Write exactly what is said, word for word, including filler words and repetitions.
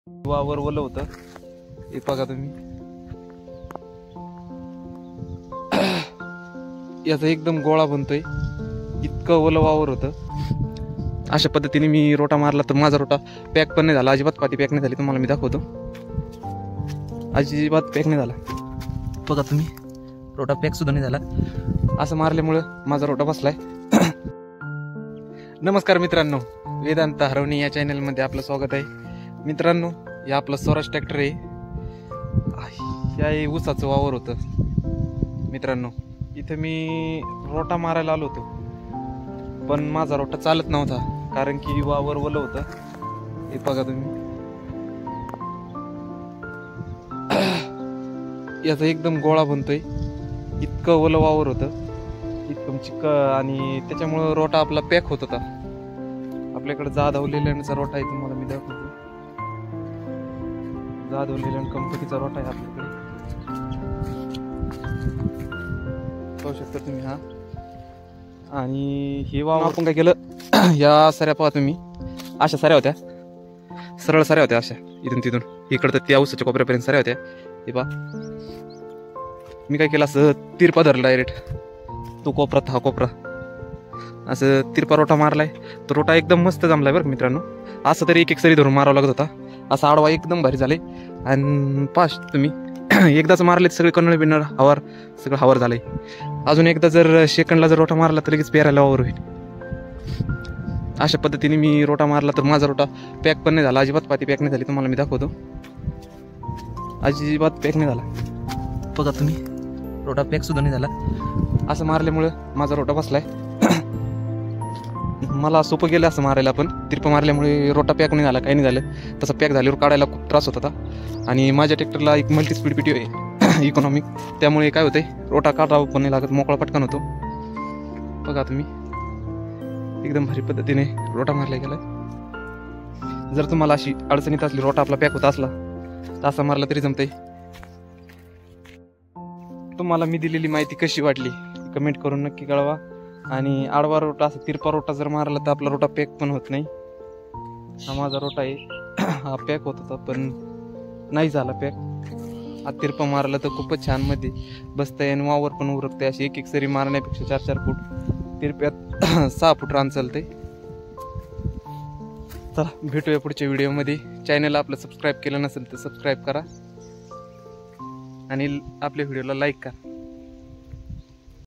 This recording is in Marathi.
वावर वलं होतं हे बघा तुम्ही. याचा एकदम गोळा बनतोय, इतकं ओलं वावर होतं. अशा पद्धतीने मी रोटा मारला तर माझा रोटा पॅक पण नाही झाला, अजिबात पाती पॅक नाही झाली. तुम्हाला मी दाखवतो, अजिबात पॅक नाही झाला. बघा तुम्ही, रोटा पॅक सुद्धा नाही झाला. असं मारल्यामुळं माझा रोटा बसलाय. नमस्कार मित्रांनो, वेदांत हरवणे या चॅनलमध्ये आपलं स्वागत आहे. मित्रांनो, या आपलं स्वराज ट्रॅक्टर आहे. या ऊसाचं वावर होतं मित्रांनो. इथं मी रोटा मारायला आलो होतो, पण माझा रोटा चालत नव्हता, कारण की वावर ओलं होतं. हे बघा तुम्ही, याचा एकदम गोळा बनतोय, इतकं ओलं वावर होतं, इतकं चिक्क, आणि त्याच्यामुळं रोटा आपला पॅक होत होता. आपल्याकडे जाधव लेलँडचा रोटा आहे, तुम्हाला मी दाखवतो. जाधव लेलँड कंपनीचा रोटा आहे आपल्याकडे, पाहू शकता तुम्ही. हा, आणि हे वावर आपण काय केलं, या सऱ्या पहा तुम्ही, अशा सऱ्या होत्या, सरळ सऱ्या होत्या अशा, इथून तिथून इकडं तर त्या ऊसाच्या कोपऱ्यापर्यंत सऱ्या होत्या. हे पहा, मी काय केलं, असं तिरपा धरलं डायरेक्ट, तो कोपरा हा कोपरा, असं तिरपा रोटा मारलाय. तो रोटा एकदम मस्त जमलाय बरं मित्रांनो. असं तरी एक एक सरी धरून मारावा लागत होता, असा आडवा एकदम भारी झाले. आणि पाच तुम्ही एकदाच मारले सगळे कन्नड बिन्नड हवार, सगळं हवार झालंय. अजून एकदा जर सेकंडला जर रोटा मारला तर लगेच पेरायला वावर होईल. अशा पद्धतीने मी रोटा मारला तर माझा रोटा पॅक पण नाही झाला, अजिबात पाती पॅक नाही झाली. तुम्हाला मी दाखवतो, अजिबात पॅक नाही झाला. बघा तुम्ही, रोटा पॅक सुद्धा नाही झाला. असं मारल्यामुळं माझा रोटा बसलाय. मला सोपं गेलं असं मारायला, पण तिरपं मारल्यामुळे रोटा पॅक नाही झाला, काही नाही झालं. तसं पॅक झाल्यावर काढायला खूप त्रास होत होता. आणि माझ्या ट्रॅक्टरला एक multi speed P T, economic, त्यामुळे काय होतंय, रोटा काढावं पण नाही लागत, मोकळा पटकन होतो. बघा तुम्ही, एकदम भारी पद्धतीने रोटा मारला गेला. जर तुम्हाला अशी अडचणीत असली, रोटा आपला पॅक होत असला तर असा मारला तरी जमतंय. तुम्हाला मी दिलेली माहिती कशी वाटली कमेंट करून नक्की कळवा. आणि आडवा रोटा, असं तिरपा रोटा जर मारला तर आपला रोटा पॅक पण होत नाही. हा माझा रोटा आहे, हा पॅक होत होता पण नाही झाला पॅक. हा तिरपा मारला तर खूपच छान मध्ये बसतंय आणि वावर पण उरकतंय. अशी एक एक सरी मारण्यापेक्षा चार चार फूट तिरप्यात सहा फूट रान चालतंय. चला, भेटूया पुढच्या व्हिडिओमध्ये. चॅनल आपलं सबस्क्राईब केलं नसेल तर सबस्क्राईब करा आणि आपल्या व्हिडिओला लाईक करा.